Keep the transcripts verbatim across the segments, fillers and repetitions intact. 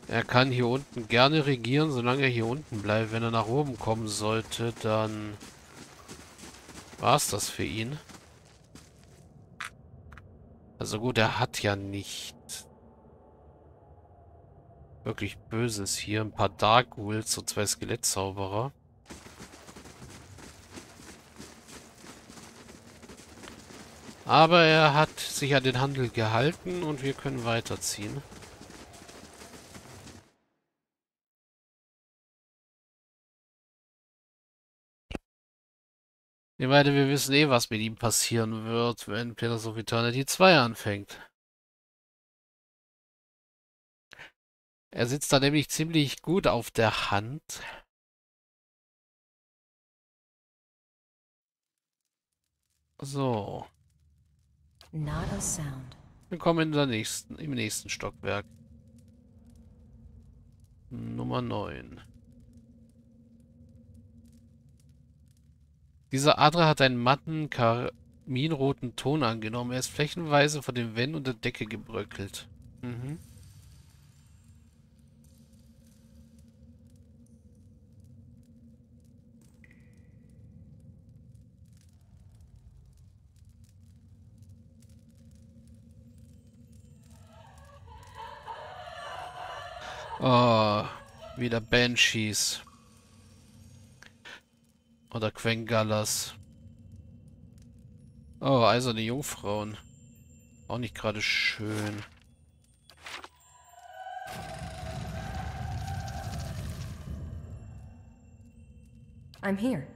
Er kann hier unten gerne regieren, solange er hier unten bleibt. Wenn er nach oben kommen sollte, dann war's das für ihn. Also gut, er hat ja nicht wirklich Böses hier. Ein paar Dark Ghouls und zwei Skelettzauberer. Aber er hat sich an den Handel gehalten und wir können weiterziehen. Ich meine, wir wissen eh, was mit ihm passieren wird, wenn Pillars of Eternity zwei anfängt. Er sitzt da nämlich ziemlich gut auf der Hand. So. Not a sound. Willkommen in der nächsten, im nächsten Stockwerk. Nummer neun. Dieser Adler hat einen matten, karminroten Ton angenommen. Er ist flächenweise von den Wänden und der Decke gebröckelt. Mhm. Oh, wieder Banshees. Oder Quengallas. Oh, eiserne Jungfrauen. Auch nicht gerade schön. I'm here.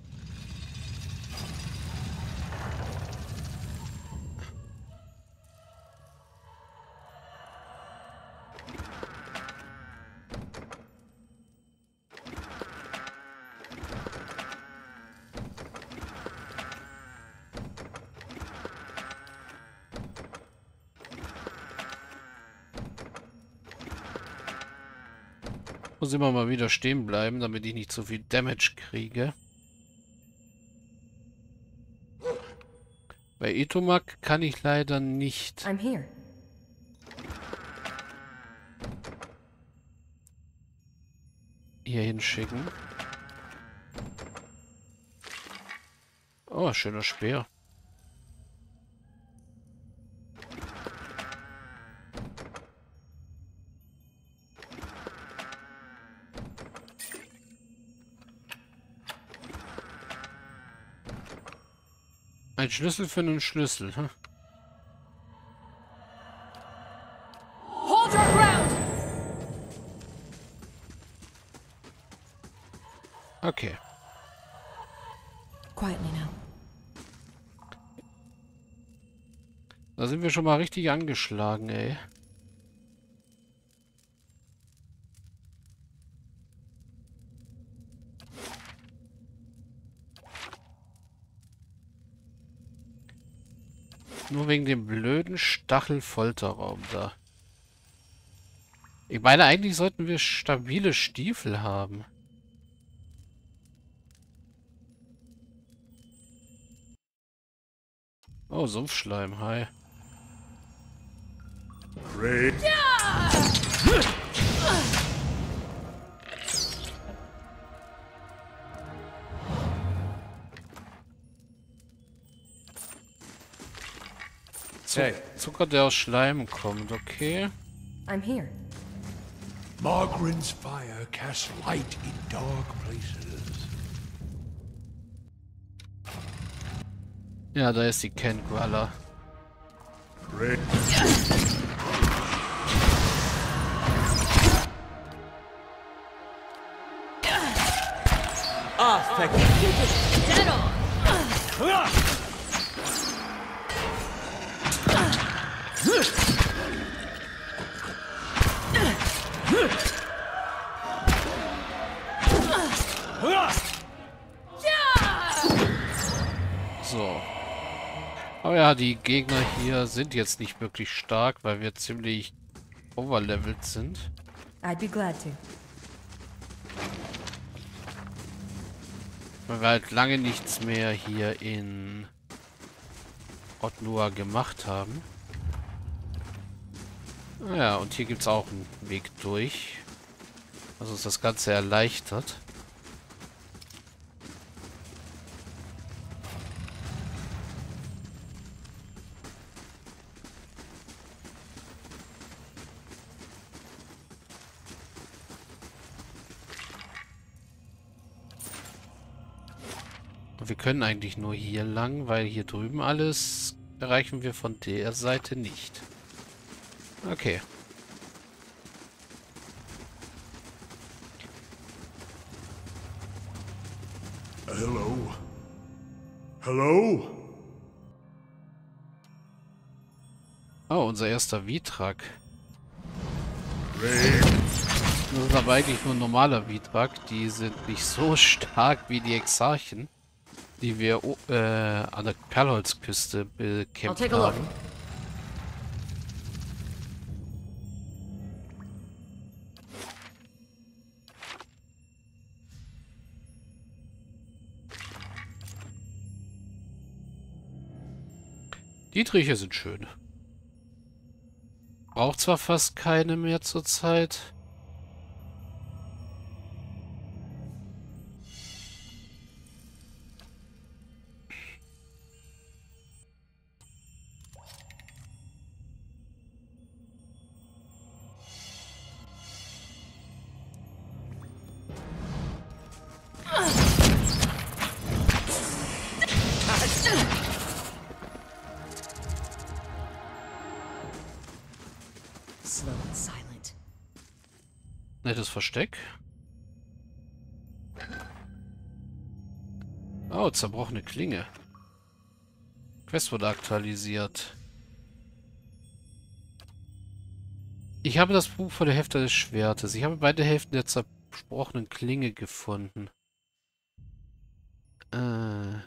Muss immer mal wieder stehen bleiben, damit ich nicht zu viel Damage kriege. Bei Etomak kann ich leider nicht I'm here. hier hinschicken. Oh, schöner Speer. Ein Schlüssel für einen Schlüssel. Hm? Hold your ground! Okay. Quietly now. Da sind wir schon mal richtig angeschlagen, ey. Nur wegen dem blöden Stachelfolterraum da. Ich meine, eigentlich sollten wir stabile Stiefel haben. Oh, Sumpfschleim, hi. Zu Hey. Zucker, der aus Schleim kommt, okay. I'm here. Margaren's fire casts light in dark places. Ja, da ist die Ken-Gwalla. Red. Ah, vergiss Dead on! So. Aber ja, die Gegner hier sind jetzt nicht wirklich stark, weil wir ziemlich overlevelt sind. I'd be glad to. Weil wir halt lange nichts mehr hier in Otnua gemacht haben. Ja, und hier gibt es auch einen Weg durch. Was uns das Ganze erleichtert. Wir können eigentlich nur hier lang, weil hier drüben alles erreichen wir von der Seite nicht. Okay. Hello? Hello? Oh, unser erster Vitrak. Rain. Das ist aber eigentlich nur ein normaler Vitrak. Die sind nicht so stark wie die Exarchen, die wir äh, an der Perlholzküste bekämpft I'll take a look. haben. Die Triche sind schön. Braucht zwar fast keine mehr zurzeit. Slow and silent. Nettes Versteck. Oh, zerbrochene Klinge. Quest wurde aktualisiert. Ich habe das Buch vor der Hälfte des Schwertes. Ich habe beide Hälften der zerbrochenen Klinge gefunden. Äh...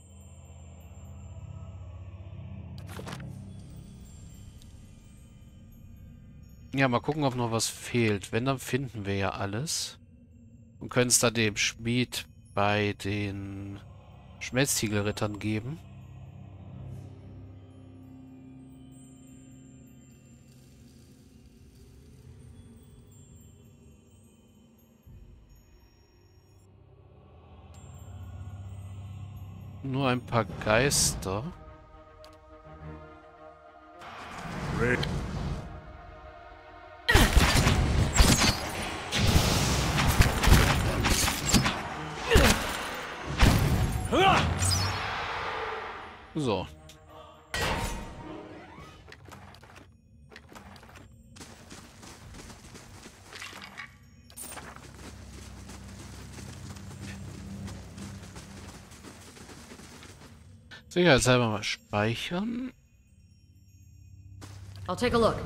Ja, mal gucken, ob noch was fehlt. Wenn, dann finden wir ja alles. Und können es dann dem Schmied bei den Schmelztiegelrittern geben. Nur ein paar Geister. Rain. So. Sicherheitshalber mal speichern. I'll take a look.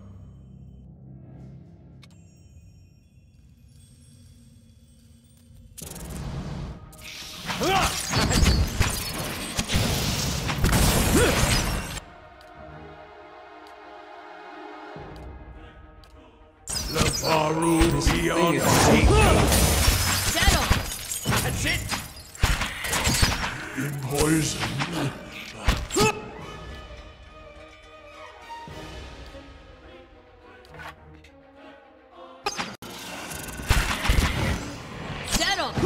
Lafaru beyond danger. Dead on! That's it! In poison. Dead on!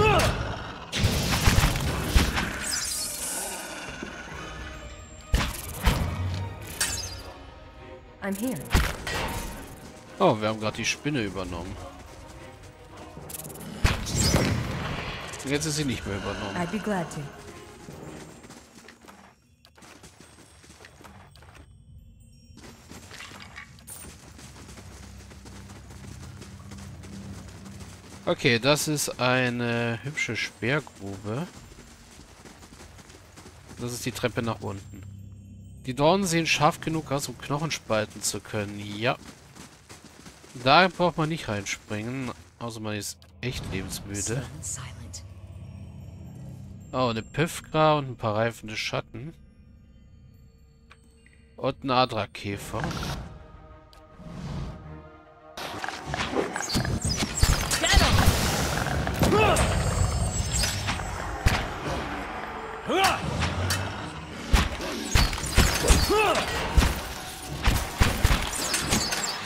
I'm here. Oh, wir haben gerade die Spinne übernommen. Jetzt ist sie nicht mehr übernommen. I'd be glad to. Okay, das ist eine hübsche Sperrgrube. Das ist die Treppe nach unten. Die Dornen sehen scharf genug aus, um Knochen spalten zu können. Ja. Da braucht man nicht reinspringen, außer man ist echt lebensmüde. Slow and silent. Oh, eine Piffgra und ein paar reifende Schatten. Und ein Adra-Käfer.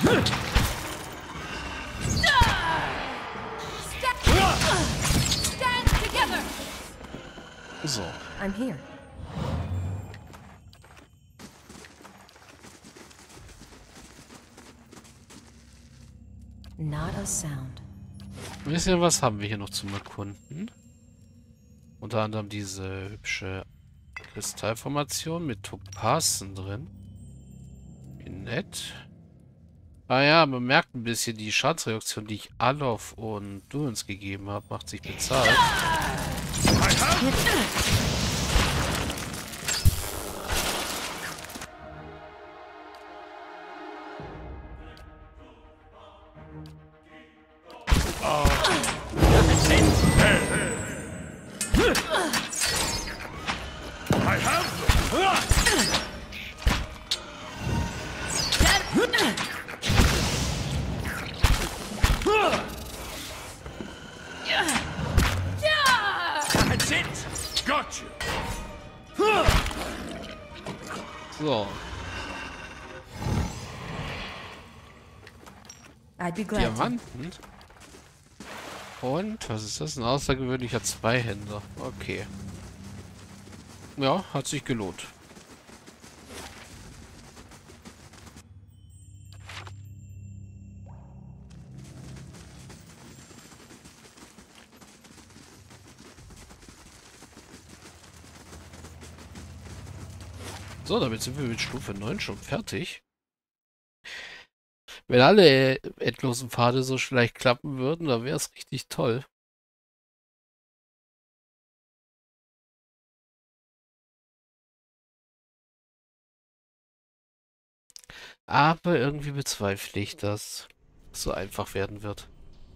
Stand together. So. I'm here. Not a sound. Ein bisschen was haben wir hier noch zum Erkunden. Unter anderem diese hübsche Kristallformation mit Topazen drin. Wie nett. Ah ja, man merkt ein bisschen, die Schadensreaktion, die ich Alof und Durans gegeben habe, macht sich bezahlt. I have them! That's it! Got you! So, I'd be glad to. Diamanten. Und, was ist das? Ein außergewöhnlicher Zweihänder. Okay. Ja, hat sich gelohnt. So, damit sind wir mit Stufe neun schon fertig. Wenn alle endlosen Pfade so schlecht klappen würden, dann wäre es richtig toll. Aber irgendwie bezweifle ich, dass es so einfach werden wird.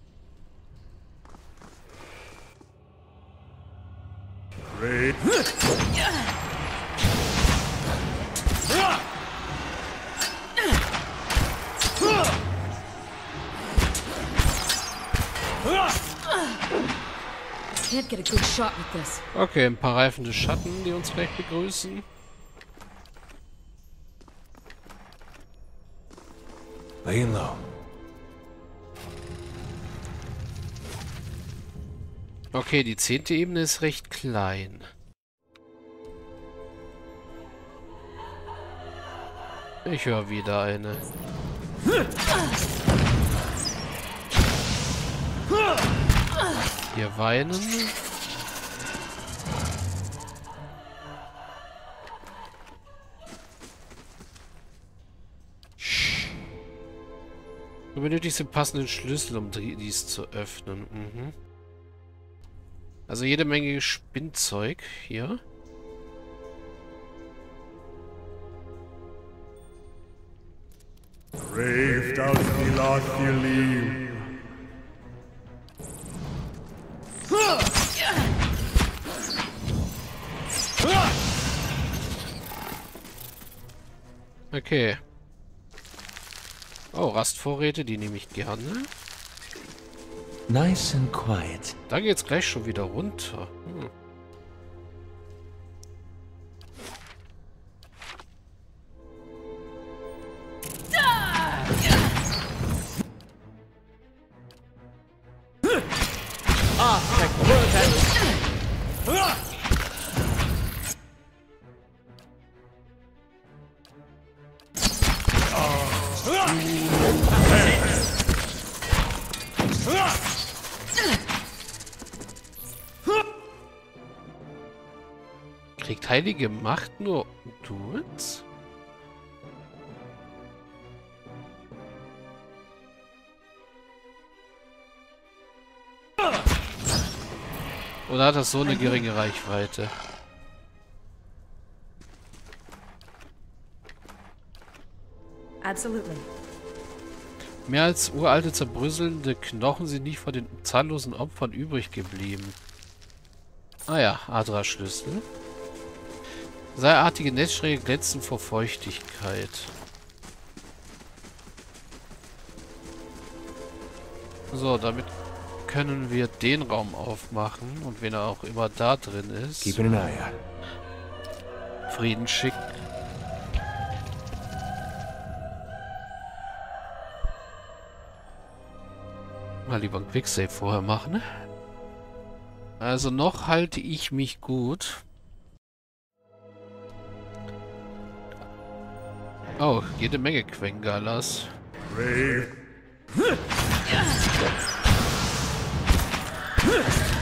Raid. Can't get a good shot with this. Okay, ein paar reifende Schatten, die uns gleich begrüßen. Laying low. Okay, die zehnte Ebene ist recht klein. Ich höre wieder eine. Hier weinen. Du benötigst den passenden Schlüssel, um dies zu öffnen. Mhm. Also jede Menge Spinnzeug hier. Raved out the lot you leave. Okay. Oh, Rastvorräte, die nehme ich gerne. Nice and quiet. Da geht's gleich schon wieder runter. Hm. Kriegt heilige Macht nur Dudes? Oder hat das so eine geringe Reichweite? Absolutely. Mehr als uralte, zerbröselnde Knochen sind nicht vor den zahllosen Opfern übrig geblieben. Ah ja, Adra-Schlüssel. Seiartige Netzschräge glänzen vor Feuchtigkeit. So, damit können wir den Raum aufmachen. Und wenn er auch immer da drin ist. Keeping an eye out. Frieden schicken. Mal lieber ein Quicksave vorher machen. Also noch halte ich mich gut. Oh, jede Menge Quengalas. Brave.